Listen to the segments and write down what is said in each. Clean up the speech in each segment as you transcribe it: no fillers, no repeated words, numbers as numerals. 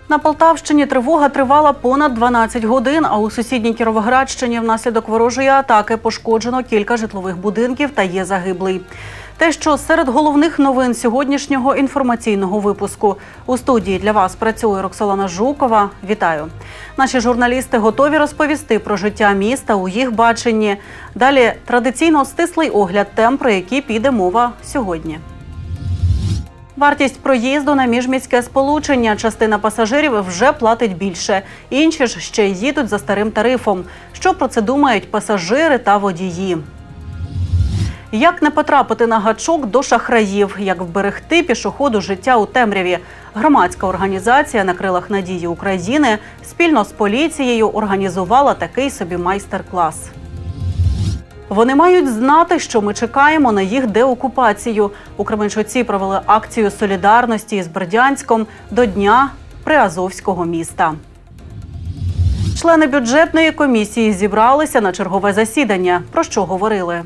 На Полтавщині тривога тривала понад 12 годин, а у сусідній Кіровоградщині внаслідок ворожої атаки пошкоджено кілька житлових будинків та є загиблий. Те, що серед головних новин сьогоднішнього інформаційного випуску. У студії для вас працює Роксолана Жукова. Вітаю. Наші журналісти готові розповісти про життя міста у їх баченні. Далі традиційно стислий огляд тем, про які піде мова сьогодні. Вартість проїзду на міжміське сполучення. Частина пасажирів вже платить більше. Інші ж ще їдуть за старим тарифом. Що про це думають пасажири та водії? Як не потрапити на гачок до шахраїв? Як вберегти пішоходу життя у темряві? Громадська організація «На крилах надії України» спільно з поліцією організувала такий собі майстер-клас. Вони мають знати, що ми чекаємо на їх деокупацію. У Кременчуці провели акцію солідарності із Бердянськом до Дня Приазовського міста. Члени бюджетної комісії зібралися на чергове засідання. Про що говорили?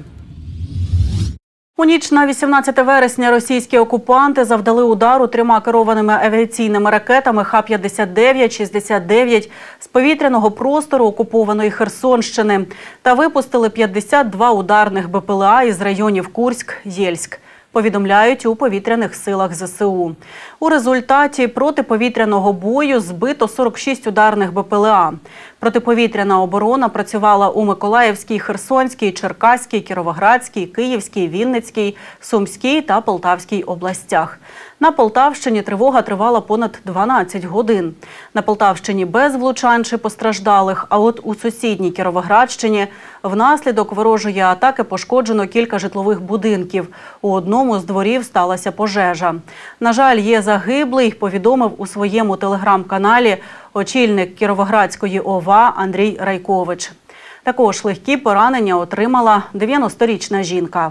У ніч на 18 вересня російські окупанти завдали удару 3 керованими авіаційними ракетами Х-59-69 з повітряного простору окупованої Херсонщини та випустили 52 ударних БПЛА із районів Курськ, Єльськ. Повідомляють у повітряних силах ЗСУ. У результаті протиповітряного бою збито 46 ударних БПЛА. Протиповітряна оборона працювала у Миколаївській, Херсонській, Черкаській, Кіровоградській, Київській, Вінницькій, Сумській та Полтавській областях. На Полтавщині тривога тривала понад 12 годин. На Полтавщині без влучань чи постраждалих, а от у сусідній Кіровоградщині внаслідок ворожої атаки пошкоджено кілька житлових будинків. У одному з дворів сталася пожежа. На жаль, є загиблий, повідомив у своєму телеграм-каналі очільник Кіровоградської ОВА Андрій Райкович. Також легкі поранення отримала 90-річна жінка.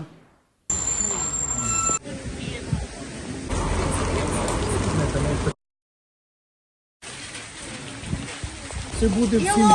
Це буде всім.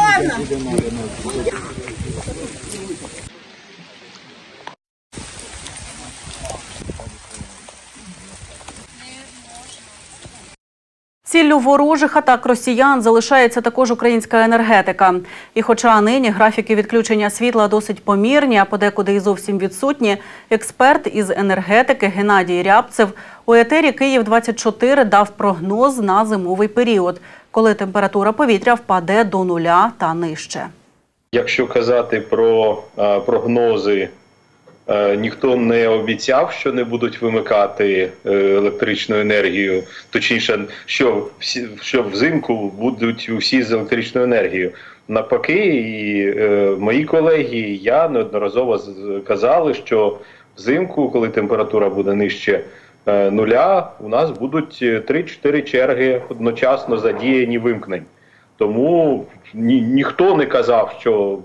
Ціллю ворожих атак росіян залишається також українська енергетика. І хоча нині графіки відключення світла досить помірні, а подекуди і зовсім відсутні, експерт із енергетики Геннадій Рябцев у етері «Київ-24» дав прогноз на зимовий період, коли температура повітря впаде до 0 та нижче. Якщо казати про прогнози, ніхто не обіцяв, що не будуть вимикати електричну енергію, точніше, що взимку будуть усі з електричною енергією. Навпаки, і мої колеги, і я неодноразово казали, що взимку, коли температура буде нижче 0, у нас будуть 3-4 черги одночасно задіяні вимкнень. Тому ніхто не казав, що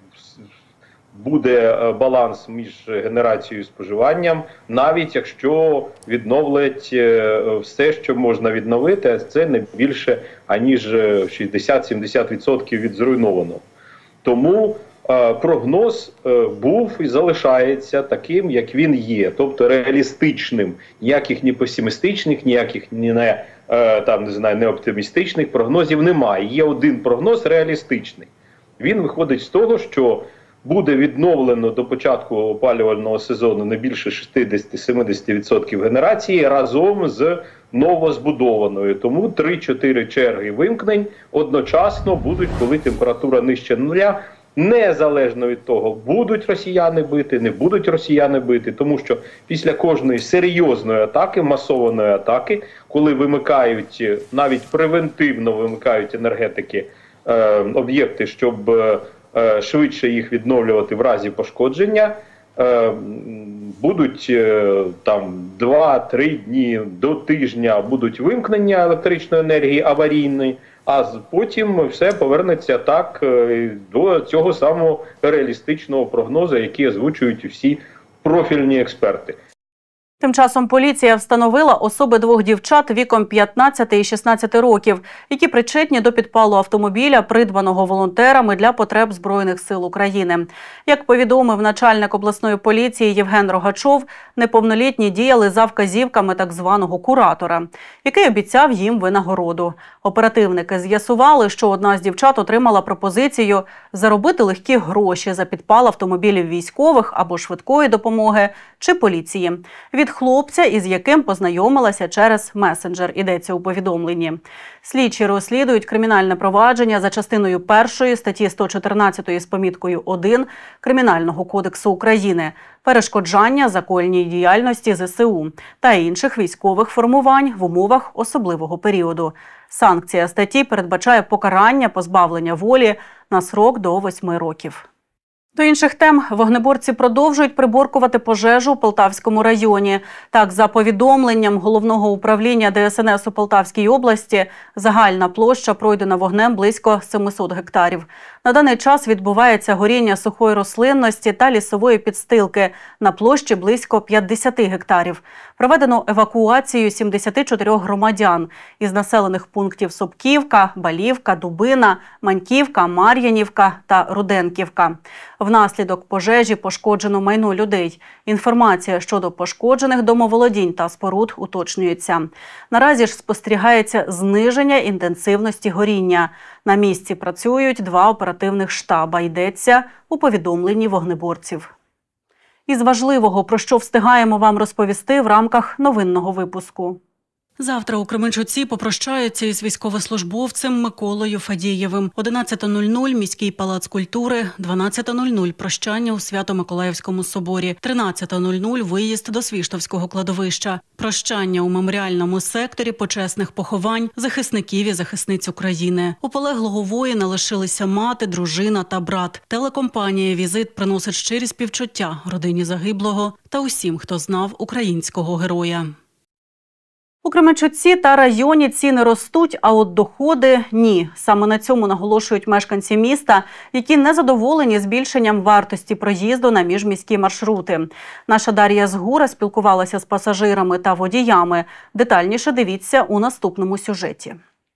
буде баланс між генерацією і споживанням, навіть якщо відновлять все, що можна відновити, а це не більше, аніж 60-70% від зруйнованого. Тому прогноз був і залишається таким, як він є, тобто реалістичним. Ніяких ні песимістичних, ніяких не оптимістичних прогнозів немає. Є один прогноз реалістичний. Він виходить з того, що буде відновлено до початку опалювального сезону не більше 60-70% генерації разом з новозбудованою. Тому 3-4 черги вимкнень одночасно будуть, коли температура нижче 0, незалежно від того, будуть росіяни бити, не будуть росіяни бити. Тому що після кожної серйозної атаки, масованої атаки, коли вимикають, навіть превентивно вимикають енергетики об'єкти, щоб швидше їх відновлювати в разі пошкодження, будуть там 2-3 дні до тижня будуть вимкнення електричної енергії аварійної, а потім все повернеться так до цього самого реалістичного прогнозу, який озвучують всі профільні експерти. Тим часом поліція встановила особи двох дівчат віком 15 і 16 років, які причетні до підпалу автомобіля, придбаного волонтерами для потреб Збройних сил України. Як повідомив начальник обласної поліції Євген Рогачов, неповнолітні діяли за вказівками так званого куратора, який обіцяв їм винагороду. Оперативники з'ясували, що одна з дівчат отримала пропозицію заробити легкі гроші за підпал автомобілів військових або швидкої допомоги чи поліції. Від хлопця, із яким познайомилася через месенджер, йдеться у повідомленні. Слідчі розслідують кримінальне провадження за частиною 1 статті 114 з поміткою 1 Кримінального кодексу України «Перешкоджання законній діяльності ЗСУ» та інших військових формувань в умовах особливого періоду. Санкція статті передбачає покарання позбавлення волі на строк до 8 років. До інших тем, вогнеборці продовжують приборкувати пожежу у Полтавському районі. Так, за повідомленням Головного управління ДСНС у Полтавській області, загальна площа пройдена вогнем близько 700 гектарів. На даний час відбувається горіння сухої рослинності та лісової підстилки на площі близько 50 гектарів. Проведено евакуацію 74 громадян із населених пунктів Собківка, Балівка, Дубина, Маньківка, Мар'янівка та Руденківка. Внаслідок пожежі пошкоджено майно людей. Інформація щодо пошкоджених домоволодінь та споруд уточнюється. Наразі ж спостерігається зниження інтенсивності горіння. На місці працюють 2 оперативних штаба, йдеться у повідомленні вогнеборців. Із важливого, про що встигаємо вам розповісти в рамках новинного випуску. Завтра у Кременчуці попрощаються із військовослужбовцем Миколою Фадієвим. 11:00 – міський палац культури, 12:00 – прощання у Свято-Миколаївському соборі, 13:00 – виїзд до Свіштовського кладовища. Прощання у меморіальному секторі почесних поховань захисників і захисниць України. У полеглого воїна лишилися мати, дружина та брат. Телекомпанія «Візит» приносить щирі співчуття родині загиблого та усім, хто знав українського героя. У Кременчуці та районі ціни ростуть, а от доходи – ні. Саме на цьому наголошують мешканці міста, які незадоволені збільшенням вартості проїзду на міжміські маршрути. Наша Дар'я Згура спілкувалася з пасажирами та водіями. Детальніше дивіться у наступному сюжеті.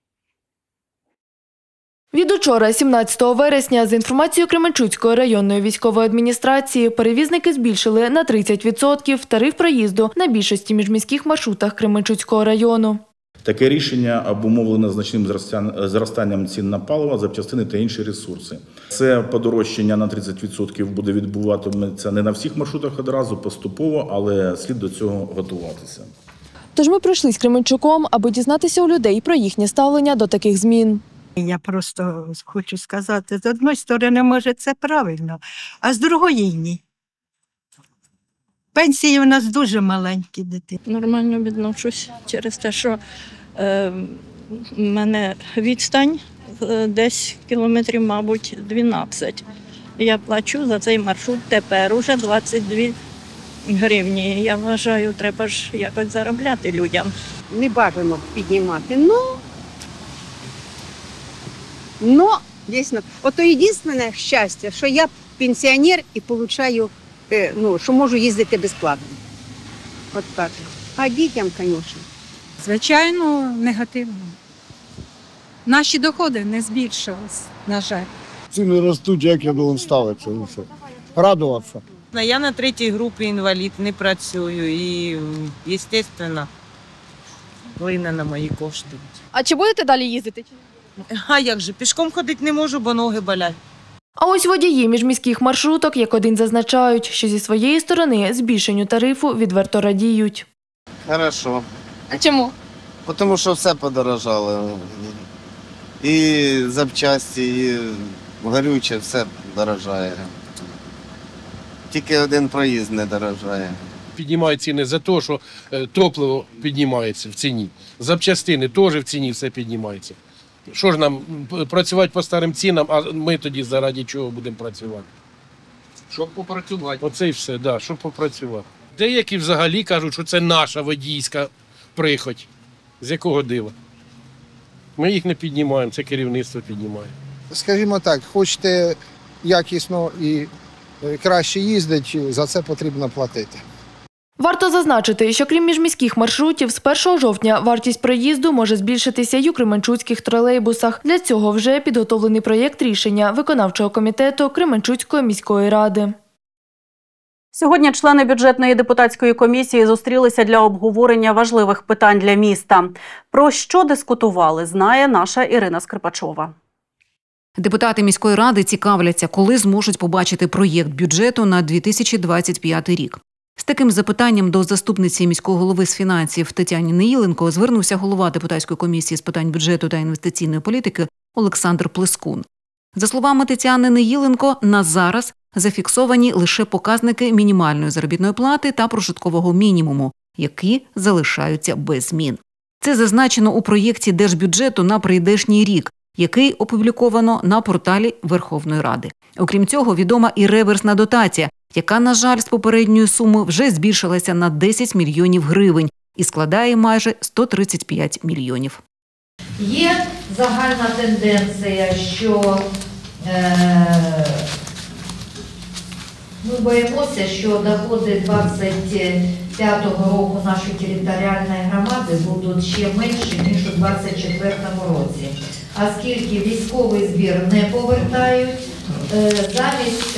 Від учора, 17 вересня, за інформацією Кременчуцької районної військової адміністрації, перевізники збільшили на 30% тариф проїзду на більшості міжміських маршрутах Кременчуцького району. Таке рішення обумовлено значним зростанням цін на паливо, запчастини та інші ресурси. Це подорожчання на 30% буде відбуватиметься не на всіх маршрутах одразу, поступово, але слід до цього готуватися. Тож ми прийшли з Кременчуком, аби дізнатися у людей про їхнє ставлення до таких змін. Я просто хочу сказати, з одної сторони, може, це правильно, а з другої – ні. Пенсії у нас дуже маленькі дитини. Нормально відношусь через те, що в мене відстань десь кілометрів, мабуть, 12. Я плачу за цей маршрут тепер уже 22 гривні. Я вважаю, треба ж якось заробляти людям. Не бажано піднімати, дійсно, ото єдине щастя, що я пенсіонер і получаю, що можу їздити безплатно. От так. А дітям, звісно. Звичайно, негативно. Наші доходи не збільшились, на жаль. Ціни ростуть, як я должен ставитися. Радуватися. Я на 3-й групі інвалід, не працюю і, звісно, вплине на мої кошти. А чи будете далі їздити? А як же, пішком ходити не можу, бо ноги болять. А ось водії міжміських маршруток, як один, зазначають, що зі своєї сторони збільшенню тарифу відверто радіють. Хорошо. А чому? Тому що все подорожало. І запчасті, і горюче, все дорожає. Тільки один проїзд не дорожає. Піднімають ціни за те, що топливо піднімається в ціні. Запчастини теж в ціні все піднімається. Що ж нам, працювати по старим цінам, а ми тоді заради чого будемо працювати? Щоб попрацювати. Оце і все, да, щоб попрацювати. Деякі взагалі кажуть, що це наша водійська прихоть. З якого дива? Ми їх не піднімаємо, це керівництво піднімає. Скажімо так, хочете якісно і краще їздити, за це потрібно платити. Варто зазначити, що крім міжміських маршрутів, з 1 жовтня вартість проїзду може збільшитися й у кременчуцьких тролейбусах. Для цього вже підготовлений проєкт рішення виконавчого комітету Кременчуцької міської ради. Сьогодні члени бюджетної депутатської комісії зустрілися для обговорення важливих питань для міста. Про що дискутували, знає наша Ірина Скрипачова. Депутати міської ради цікавляться, коли зможуть побачити проєкт бюджету на 2025 рік. З таким запитанням до заступниці міського голови з фінансів Тетяни Неїленко звернувся голова депутатської комісії з питань бюджету та інвестиційної політики Олександр Плескун. За словами Тетяни Неїленко, на зараз зафіксовані лише показники мінімальної заробітної плати та прожиткового мінімуму, які залишаються без змін. Це зазначено у проєкті держбюджету на прийдешній рік, який опубліковано на порталі Верховної Ради. Окрім цього, відома і реверсна дотація, яка, на жаль, з попередньої суми вже збільшилася на 10 мільйонів гривень і складає майже 135 мільйонів. Є загальна тенденція, що ми боїмося, що доходи 25-го року нашої територіальної громади будуть ще менші, ніж у 24-му році. Оскільки військовий збір не повертають, замість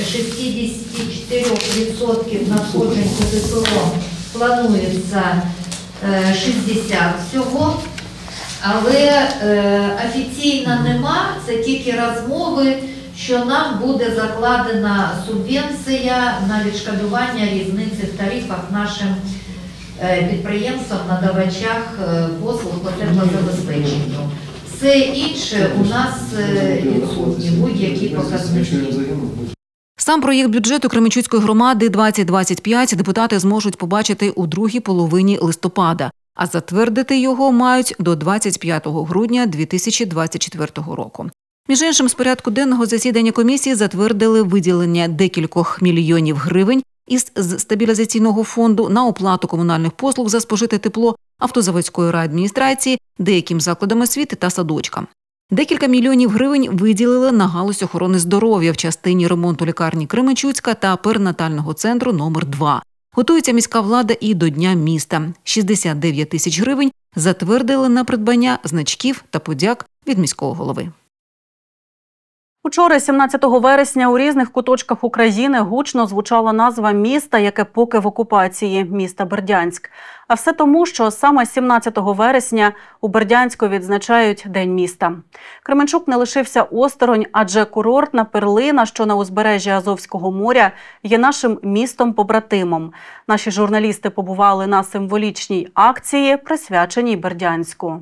64% надходжень по ЗСУ планується 60% всього, але офіційно нема, це тільки розмови, що нам буде закладена субвенція на відшкодування різниці в тарифах нашим підприємствам, надавачах послуг по теплозабезпеченню. Все інше у нас відсутні, будь-які показники. Сам проєкт бюджету Кременчуцької громади 2025 депутати зможуть побачити у другій половині листопада, а затвердити його мають до 25 грудня 2024 року. Між іншим, з порядку денного засідання комісії затвердили виділення декількох мільйонів гривень із стабілізаційного фонду на оплату комунальних послуг за спожите тепло автозаводської райадміністрації, деяким закладам освіти та садочкам. Декілька мільйонів гривень виділили на галузь охорони здоров'я в частині ремонту лікарні Кременчуцька та перинатального центру номер 2. Готується міська влада і до Дня міста. 69 тисяч гривень затвердили на придбання значків та подяк від міського голови. Учора, 17 вересня, у різних куточках України гучно звучала назва міста, яке поки в окупації – міста Бердянськ. А все тому, що саме 17 вересня у Бердянську відзначають День міста. Кременчук не лишився осторонь, адже курортна перлина, що на узбережжі Азовського моря, є нашим містом-побратимом. Наші журналісти побували на символічній акції, присвяченій Бердянську.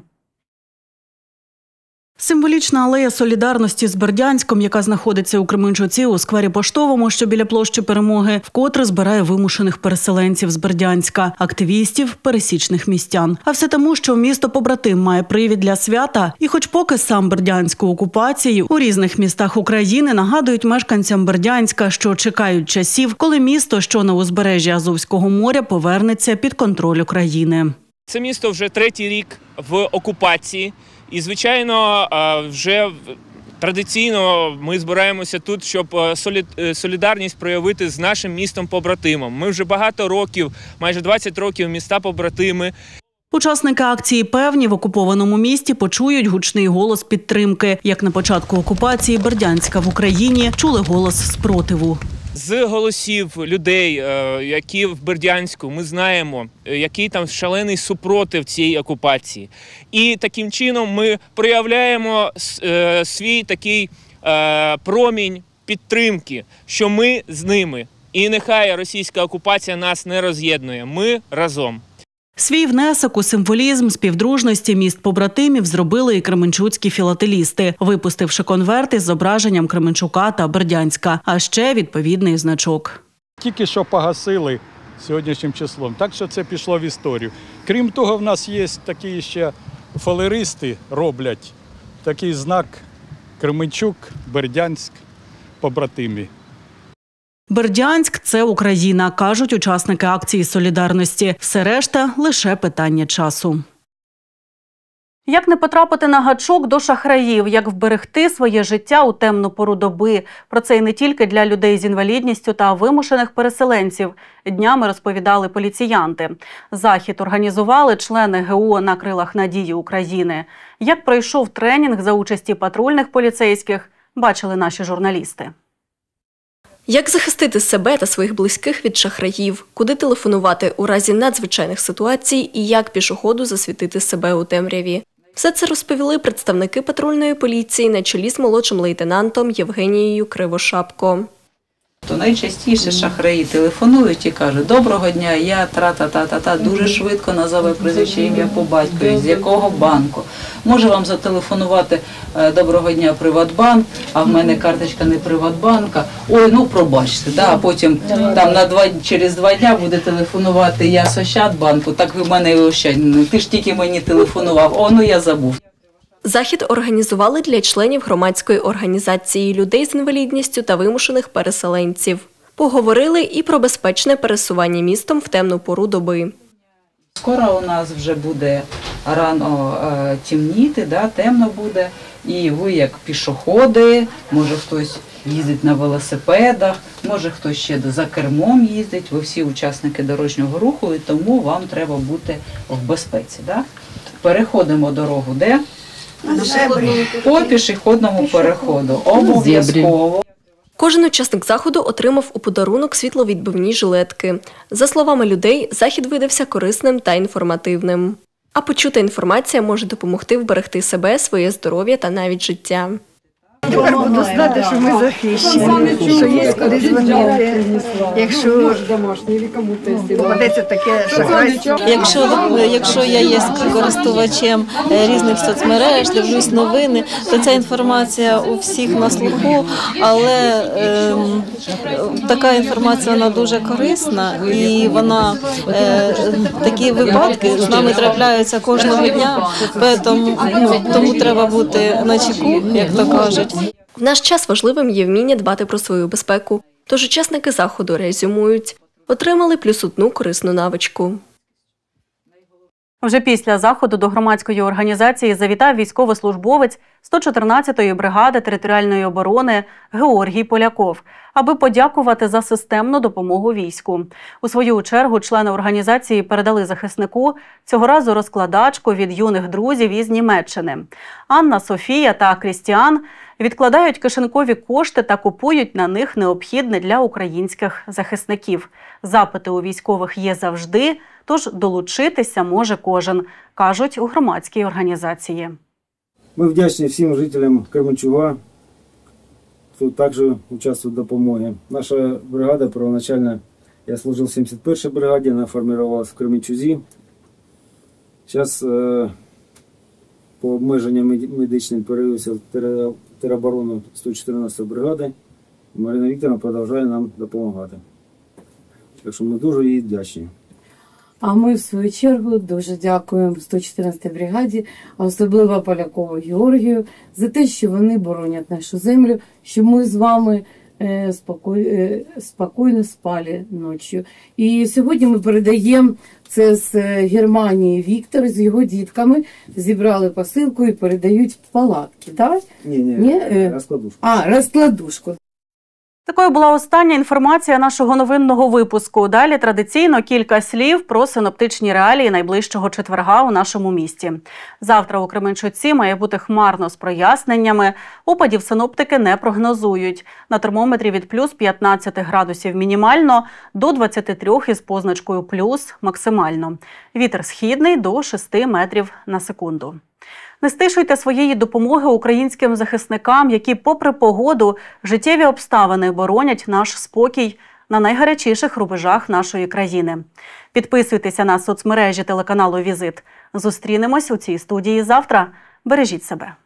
Символічна алея солідарності з Бердянськом, яка знаходиться у Кременчуці у сквері Поштовому, що біля площі Перемоги, вкотре збирає вимушених переселенців з Бердянська, активістів, пересічних містян. А все тому, що місто-побратим має привід для свята, і хоч поки сам Бердянськ у окупації, у різних містах України нагадують мешканцям Бердянська, що чекають часів, коли місто, що на узбережжі Азовського моря, повернеться під контроль України. Це місто вже третій рік в окупації. І, звичайно, вже традиційно ми збираємося тут, щоб солідарність проявити з нашим містом-побратимом. Ми вже багато років, майже 20 років міста-побратими. Учасники акції певні, в окупованому місті почують гучний голос підтримки. Як на початку окупації Бердянська в Україні чули голос спротиву. З голосів людей, які в Бердянську, ми знаємо, який там шалений супротив цій окупації. І таким чином ми проявляємо свій такий промінь підтримки, що ми з ними. І нехай російська окупація нас не роз'єднує, ми разом. Свій внесок у символізм співдружності міст-побратимів зробили і кременчуцькі філателісти, випустивши конверти з зображенням Кременчука та Бердянська, а ще відповідний значок. Тільки що погасили сьогоднішнім числом, так що це пішло в історію. Крім того, в нас є такі ще фалеристи, роблять такий знак Кременчук, Бердянськ, побратимі. Бердянськ – це Україна, кажуть учасники акції солідарності. Все решта – лише питання часу. Як не потрапити на гачок до шахраїв, як вберегти своє життя у темну пору доби. Про це і не тільки для людей з інвалідністю та вимушених переселенців. Днями розповідали поліціянти. Захід організували члени ГО «На крилах надії України». Як пройшов тренінг за участі патрульних поліцейських, бачили наші журналісти. Як захистити себе та своїх близьких від шахраїв, куди телефонувати у разі надзвичайних ситуацій і як пішоходу засвітити себе у темряві. Все це розповіли представники патрульної поліції на чолі з молодшим лейтенантом Євгенією Кривошапко. То найчастіше шахраї телефонують і кажуть: «Доброго дня, я тра-та-та-та-та», дуже швидко називає прізвище, ім'я по батькові, з якого банку. Може вам зателефонувати: «Доброго дня, Приватбанк», а в мене карточка не Приватбанка. Ой, ну пробачте, да? А потім там через 2 дня буде телефонувати: «Я з Ощадбанку», так ви в мене і Ощадбанку, ти ж тільки мені телефонував, о, ну я забув. Захід організували для членів громадської організації людей з інвалідністю та вимушених переселенців. Поговорили і про безпечне пересування містом в темну пору доби. Скоро у нас вже буде рано темніти, да, темно буде. І ви як пішоходи, може хтось їздить на велосипедах, може хтось ще за кермом їздить. Ви всі учасники дорожнього руху, і тому вам треба бути в безпеці. Да? Переходимо дорогу де? По пішохідному переходу. Обов'язково. Кожен учасник заходу отримав у подарунок світловідбивні жилетки. За словами людей, захід видався корисним та інформативним. А почута інформація може допомогти вберегти себе, своє здоров'я та навіть життя. Тепер буду знати, що ми захищені, що є куди дзвонити, якщо попадеться таке шахрайство. Якщо я є користувачем різних соцмереж, дивлюсь новини, то ця інформація у всіх на слуху, але така інформація вона дуже корисна і вона такі випадки з нами трапляються кожного дня, тому треба бути начеку, як то кажуть. В наш час важливим є вміння дбати про свою безпеку. Тож учасники заходу резюмують. Отримали плюс одну корисну навичку. Вже після заходу до громадської організації завітав військовослужбовець 114-ї бригади територіальної оборони Георгій Поляков, аби подякувати за системну допомогу війську. У свою чергу члени організації передали захиснику цього разу розкладачку від юних друзів із Німеччини. Анна, Софія та Крістіан відкладають кишенькові кошти та купують на них необхідне для українських захисників. Запити у військових є завжди, тож долучитися може кожен, кажуть у громадській організації. Ми вдячні всім жителям Кременчуга, хто також участвує в допомогі. Наша бригада первоначально, я служив в 71-й бригаді, вона формувалася в Кременчузі. Зараз по обмеженням медичним перевівся в тероборону 114-ї бригади. Марина Вікторовна продовжує нам допомагати. Так що ми дуже їй вдячні. А ми, в свою чергу, дуже дякуємо 114-й бригаді, а особливо Полякову Георгію, за те, що вони боронять нашу землю, що ми з вами спокійно спали ночі. І сьогодні ми передаємо це з Германії Віктор з його дітками, зібрали посилку і передають палатки, так? Ні, розкладушку. Розкладушку. Такою була остання інформація нашого новинного випуску. Далі традиційно кілька слів про синоптичні реалії найближчого четверга у нашому місті. Завтра у Кременчуці має бути хмарно з проясненнями. Опадів синоптики не прогнозують. На термометрі від плюс 15 градусів мінімально до 23 із позначкою плюс максимально. Вітер східний до 6 метрів на секунду. Не стишуйте своєї допомоги українським захисникам, які попри погоду, життєві обставини боронять наш спокій на найгарячіших рубежах нашої країни. Підписуйтеся на соцмережі телеканалу «Візит». Зустрінемось у цій студії завтра. Бережіть себе.